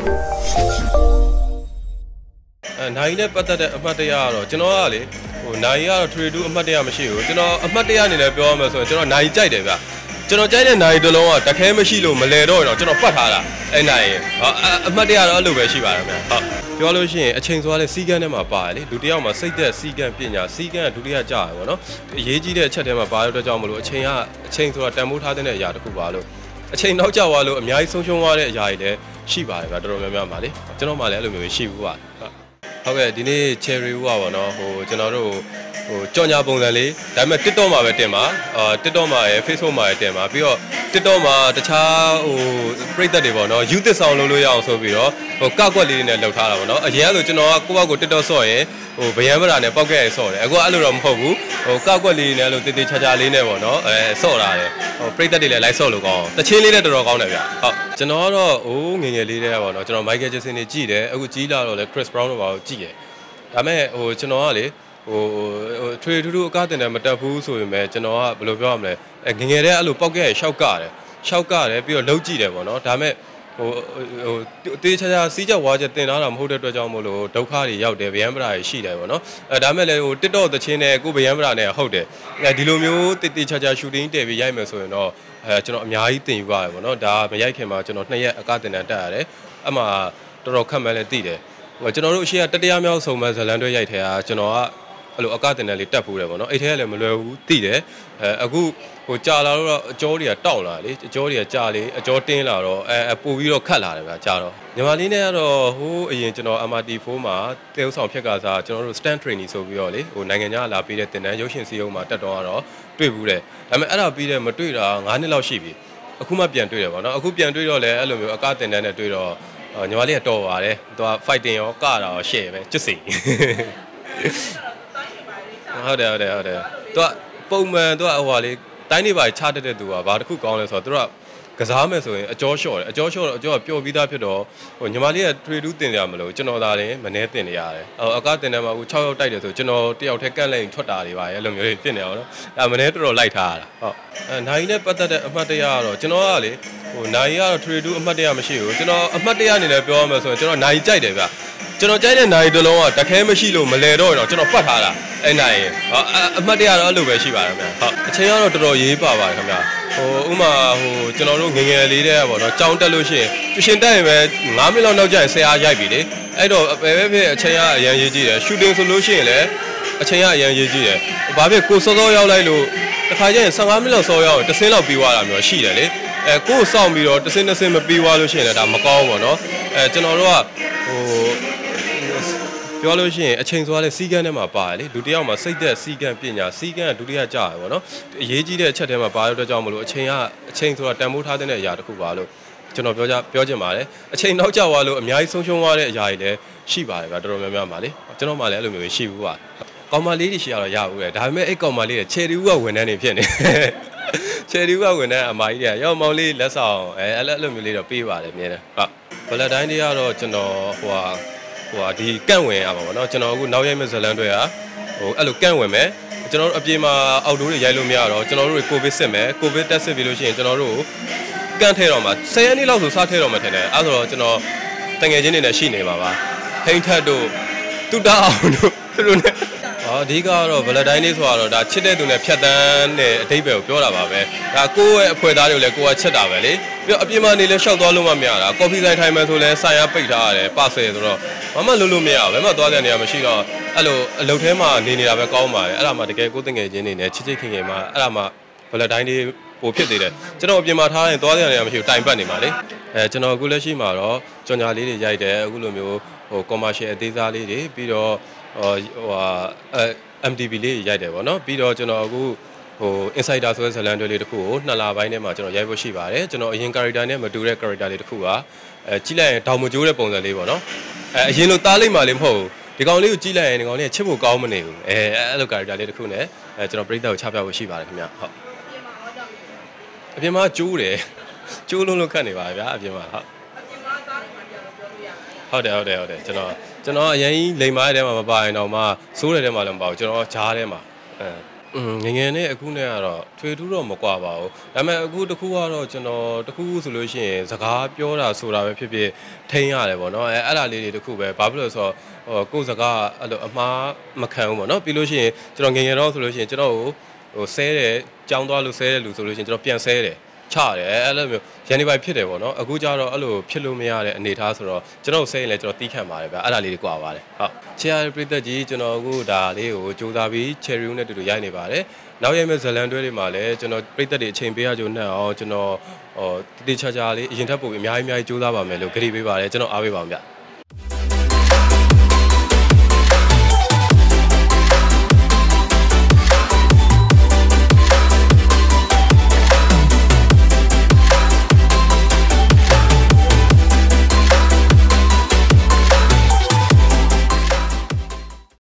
နိုင်နဲ့ပတ်သက်တဲ့အမှတ်တရကတော့ကျွန်တော်ကလေနိုင်ကတော့ထွေတူအမှတ်တရမရှိဘူးကျွန်တော်အမှတ်တရအနေနဲ့ပြောရမယ်ဆိုရင်ကျွန်တော်နိုင်ကြိုက်တယ်ဗျကျွန်တော်ကြိုက်တဲ့နိုင်တစ်လုံးကတခဲမရှိလို့မလဲတော့ကျွန်တော်ပတ်ထားတာအဲ့နိုင်အမှတ်တရတော့အဲ့လိုပဲရှိပါတယ်ဗျဟုတ်ပြောလို့ရှိရင်အချိန်ဆိုတာလေစီးကန်းထဲမှာပါတယ်လေလူတစ်ယောက်မှာစိတ်သက်စီးကန်းပညာစီးကန်းကဒုတိယကြားရယ်ပေါ့နော်အရေးကြီးတဲ့အချက်ထဲမှာပါရတဲ့ကြောင့်မလို့အချိန်ဆိုတာတန်ဖိုးထားတဲ့အရာတစ်ခုပါလို့အချိန်နောက်ကျသွားလို့အများကြီးဆုံးရှုံးသွားတဲ့အရာတွေလည်းရှိပါတယ်ဗျတော်တော်များများပါလေကျွန်တော်မှလည်းအဲ့လိုမျိုးရှိဘူးပါဟုတ်ကဲ့ဒီနေ့ cherry ဦးပါနော်ကျွန်တော်တို့ကြော်ညာပုံစံလေးဒါပေမဲ့ TikTok မှာပဲတင်ပါTikTok မှာရယ် Facebook မှာရယ်တင်ပါပြီးတော့ TikTok မှာတခြားပရိသတ်တွေပေါ့နော် youth ဆောင်လုပ်လို့ရအောင်ဆိုပြီးတော့ကောက်ကွက်လေးတွေနဲ့လှုပ်ထားတာပေါ့နော်အရင်ကဆိုကျွန်တော်ကကိုယ့်ဘက်ကို TikTok ဆော့ရင်ဗယံမရာနဲ့ပောက်ခဲ့ရဆော့တယ်အခုအဲ့လိုတော့မဟုတ်ဘူးကောက်ကွက်လေးနဲ့လို့တေးသေးချာချာလေးနဲ့ပေါ့နော်ဆော့တာတယ်ပရိသတ်တွေလည်းလိုက်ဆော့လို့ကောင်းတချင်းလေးလည်းတော်တော်ကောင်းတယ်ဗျဟုတ်ကျွန်တော်ကတော့ငငယ်လေးတည်းပေါ့နော်ကျွန်တော် Michael Jackson တွေကြည့်တယ်အခုကြီးလာတော့လည်း Chris Brown တို့ပါကြည့်တယ်ဒါပေမဲ့ကျွန်တော်ကလေထွေထူးထူးအကားတင်တယ်မတက်ဘူးဆိုရင်ပဲကျွန်တော်ကဘယ်လိုပြောရမလဲငငယ်တည်းအဲ့လိုပောက်ခဲ့ရရှောက်ကတယ်ပြီးတော့လှုပ်ကြည့်တယ်ပေါ့နော်ဒါပေမဲ့တေးချာစီးချက်ဝါချက်တင်လာတာမဟုတ်တဲ့အတွက်ကြောင့်မို့လို့ဒုက္ခတွေရောက်တယ်ဗျံပရာတွေရှိတယ်ပေါ့နော်ဒါမဲ့လည်းTikTok သချင်းနဲ့ကိုဗျံပရာနဲ့ဟုတ်တယ်ဒီလိုမျိုးတေးချာ shooting တည်ပြီးရိုက်မယ်ဆိုရင်တော့ကျွန်တော်အများကြီးတင်ယူရတယ်ပေါ့နော်ဒါမရိုက်ခင်မှာကျွန်တော်2ရက်အကားတင်တန်းတက်ရတယ်အမှတော်တော်ခက်မှန်းလည်းသိတယ်ကျွန်တော်တို့အရှိကတတရားမြောက်ဆုံးမဲ့ဇလန်တွဲရိုက်ထဲကကျွန်တော်ကအဲ့လိုအကတင်တယ်လေးတက်ဖူးတယ်ပေါ့နော်အဲ့ထဲကလည်းမလွယ်ဘူးသိတယ်အခုကြာလာတော့အကြောတွေကတောက်လာလေအကြောတွေကကြာလေအကြောတင်းလာတော့ပို့ပြီးတော့ခတ်လာတယ်ဗျာကြာတော့ညီမလေးနဲ့ကတော့အရင်ကျွန်တော် MRT4 မှာတေးဥဆောင်ဖြက်ကစားကျွန်တော်တို့ stand training ဆိုပြီးတော့လေနိုင်ငံခြားလာပြီးတဲ့တင်တန်းရုပ်ရှင်စီးရုံမှာတက်တော့တွေ့ဘူးတယ်ဒါပေမဲ့အဲ့ဒါပြီးတဲ့မတွေ့တာ9နှစ်လောက်ရှိပြီအခုမှပြန်တွေ့တယ်ပေါ့နော်အခုပြန်တွေ့တော့လည်းအဲ့လိုမျိုးအကတင်တန်းနဲ့တွေ့တော့ညီမလေးကတော်ပါတယ်သူက fighting ရောကတာရော share ပဲကျွတ်စီဟုတ်တယ်သူကပုံမှန်သူကလေးတိုင်းနေပါချတတ်တဲ့သူကဘာတစ်ခုကောင်းလဲဆိုတော့သူကကစားမယ်ဆိုရင်အကျော်လျှော့တယ်အကျော်ကပျော်ပြီးသားဖြစ်တော့ညီမလေးကထွေတူးတင်ကြမလို့ကျွန်တော်သာလည်းမနှဲတင်နေရတယ်အကားတင်တယ်မှာ6ယောက်တိုက်တယ်ဆိုကျွန်တော်တယောက်တည်းကန့်လိုက်ထွက်တာတွေပါရဲ့အဲ့လိုမျိုးတွေဖြစ်နေအောင်နော်ဒါမနှဲတော်တော်လိုက်ထားရတာဟုတ်နိုင်နဲ့ပတ်သက်တဲ့အမှတ်တရကတော့ကျွန်တော်ကလေနိုင်ကတော့ထွေတူးအမှတ်တရမရှိဘူးကျွန်တော်အမှတ်တရအနေနဲ့ပြောရမယ်ဆိုရင်ကျွန်တော်နိုင်ကြိုက်တယ်ဗျကျွန်တော်ကြိုက်တဲ့နိုင်တစ်လုံးကတခဲမရှိလို့မလဲတော့ကျွန်တော်ပတ်ထားတာအဲ့နိုင်အမှတ်တရတော့အဲ့လိုပဲရှိပါတယ်ဗျဟုတ်အချိန်ကတော့တော်တော်ရေးပါပါတယ်ခင်ဗျဥမာကျွန်တော်တို့ငငယ်လေးတဲ့ပေါ့နော်ကြောင်းတက်လို့ရှိရင်ကျရှင်တက်ရင်ပဲ9မိနစ်လောက်နောက်ကျရင်ဆရာရိုက်ပြီလေအဲ့တော့ပဲအချိန်ကအရန်ရေးကြည့်တယ် shooting ဆိုလို့ရှိရင်လည်းအချိန်ကအရန်ရေးကြည့်တယ်ဘာဖြစ်ကိုစောစောရောက်လိုက်လို့တစ်ခါကျရင်15မိနစ်လောက်စောရောက်ရင်တစ်စင်းလောက်ပြီးသွားတာမျိုးရှိတယ်လေကိုစောင့်ပြီးတော့တစ်စင်းမပြီးသွားလို့ရှိရင်လည်းဒါမကောင်းဘူးပေါ့နော်ကျွန်တော်တို့ကပြောလို့ရှိရင်အချိန်ဆိုတာလေစီးကန်းထဲမှာပါတယ်လေလူတစ်ယောက်မှာစိတ်သက်စီးကန်းပညာစီးကန်းကဒုတိယကြားရယ်ပေါ့နော်အရေးကြီးတဲ့အချက်ထဲမှာပါရတဲ့ကြောင့်မလို့အချိန်ဆိုတာတန်ဖိုးထားတဲ့အရာတစ်ခုပါလို့ကျွန်တော်ပြောချင်ပါတယ်အချိန်နောက်ကျသွားလို့အများကြီးဆုံးရှုံးသွားတဲ့အရာတွေလည်းရှိပါတယ်ဗျတော်တော်များများပါလေကျွန်တော်မှလည်းအဲ့လိုမျိုးရှိဘူးပါကောင်မလေးတွေရှိရတော့ရဘူးလေဒါပေမဲ့အဲ့ကောင်မလေးရဲ့ခြေရီဦးကဝန်ထမ်းနေဖြစ်နေခြေရီဦးကဝန်ထမ်းအမကြီးတွေကရောက်မောင်လေးလက်ဆောင်အဲ့လိုမျိုးလေးတော့ပေးပါတယ်အမြဲတမ်းဟုတ်ဘလက်တိုင်းတွေကတော့ကျွန်တော်ဒီကန့်ဝင်ရပါဘောเนาะကျွန်တော်အခုနောက်ရိုက်မဲ့ဇလန်တွေကအဲ့လိုကန့်ဝင်မယ်ကျွန်တော်တို့အပြေမှာအောက်တိုးတွေရိုက်လို့မရတော့ကျွန်တော်တို့ကိုဗစ်စစ်မယ်ကိုဗစ်တက်စစ်ပြီးလို့ရှိရင်ကျွန်တော်တို့ကန့်ထဲတော့မှာ10ရက်နေ့လောက်ဆိုစထဲတော့မှာထင်တယ်အဲ့ဆိုတော့ကျွန်တော်တငယ်ချင်းတွေနဲ့ရှိနေပါပါဟိန်းထက်တို့တူတာအောင်တို့သူတို့နဲ့အဓိကကတော့ဗလက်တိုင်းလေးဆိုတော့ဒါချစ်တဲ့သူနဲ့ဖြတ်တန်းတဲ့အတိတ်ပဲကိုပြောတာပါပဲဒါကိုယ့်ရဲ့အဖွဲသားတွေကိုလည်းကိုကချစ်တာပဲလေပြီးတော့အပြင်မှာနေလဲရှောက်သွားလို့မရတာကော်ဖီဆိုင်ထိုင်မယ်ဆိုလဲဆိုင်ရပိတ်ထားရတယ်ပဆယ်ဆိုတော့မမလို့မရဘူးဘယ်မှသွားတဲ့နေရာမရှိတော့အဲ့လိုအလုပ်ထဲမှာနေနေတာပဲကောင်းပါတယ်အဲ့ဒါမှတကယ်ကိုယ်တငယ်ချင်းတွေနဲ့ချစ်ခင်မှာအဲ့ဒါမှဗလက်တိုင်းလေးပိုဖြစ်သေးတယ်ကျွန်တော်အပြင်မှာထားရင်သွားတဲ့နေရာမရှိဘူးတိုင်ပတ်နေပါလေကျွန်တော်အခုလက်ရှိမှာတော့ကြော်ညာလေးတွေရိုက်တယ်အခုလိုမျိုးcommercial အသေးစားလေးတွေပြီးတော့MTV လေးရိုက်တယ်ပေါ့နော်ပြီးတော့ကျွန်တော်အခုinsider ဆိုတဲ့ဇာတ်လမ်းတွေလေးတစ်ခုကို2လပိုင်းထဲမှာကျွန်တော်ရိုက်ဖို့ရှိပါတယ်ကျွန်တော်အရင် character နဲ့မတူတဲ့ character လေးတစ်ခုကကြည့်လိုက်ရင်တောင်မကျိုးတဲ့ပုံစံလေးပေါ့နော်အရင်လိုသားလိုက်မှလည်းမဟုတ်ဘူးဒီကောင်လေးကိုကြည့်လိုက်ရင်ဒီကောင်လေးချစ်ဖို့ကောင်းမနေဘူးအဲ့လို character လေးတစ်ခုနဲ့ကျွန်တော်ပရိသတ်ကိုချပြဖို့ရှိပါတယ်ခင်ဗျဟုတ်အပြင်မှာကျိုးတယ်ကျိုးလုံးခတ်နေပါဗျာအပြင်မှာဟုတ်တယ်ကျွန်တော်အရင်လိမ်မားတဲ့ထဲမှာမပါရင်တော့မှစိုးတဲ့ထဲမှာလည်းမပါဘူးကျွန်တော်ဂျားထဲမှာငငယ်နဲ့အခုနဲ့ကတော့ထွေထူးတော့မကွာပါဘူးဒါပေမဲ့အခုတစ်ခုကတော့ကျွန်တော်တစ်ခုဆိုလို့ရှိရင်စကားပြောတာဆိုတာပဲဖြစ်ဖြစ်ထိန်းရတယ်ပေါ့နော်အဲ့ဒါလေးတွေတစ်ခုပဲဘာဖြစ်လို့ဆိုတော့ကိုယ်စကားအဲ့လိုအမှားမခံဘူးပေါ့နော်ပြီးလို့ရှိရင်ကျွန်တော်ငငယ်တော့ဆိုလို့ရှိရင်ကျွန်တော်ကိုဆဲတယ်ကြောင်းသွားလို့ဆဲတယ်လူဆိုလို့ရှိရင်ကျွန်တော်ပြန်ဆဲတယ်ချတယ်အဲ့လိုမျိုးရန်ဒီပိုင်ဖြစ်တယ်ပေါ့နော်အခုကျတော့အဲ့လိုဖြစ်လို့မရတဲ့အနေအထားဆိုတော့ကျွန်တော်ဆဲရင်လည်းကျွန်တော်တီးခံပါတယ်ဗျအဲ့ဒါလေးတွေကွာပါတယ်ဟုတ်ချီယာပရိသတ်ကြီးကျွန်တော်အခုဒါလေးကိုစူးစမ်းပြီး cherry နဲ့တူတူရိုက်နေပါတယ်နောက်ရိုက်မဲ့ဇလန်တွဲတွေမှာလည်းကျွန်တော်ပရိသတ်တွေအချိန်ပေးရကြုံနဲ့အောင်ကျွန်တော်တည်တည်ချာချာလေးအရင်ထပ်ပို့ပြီးအများကြီးစူးစမ်းပါမယ်လို့ကြေညာပေးပါတယ်ကျွန်တော်အားပေးပါအောင်ဗျ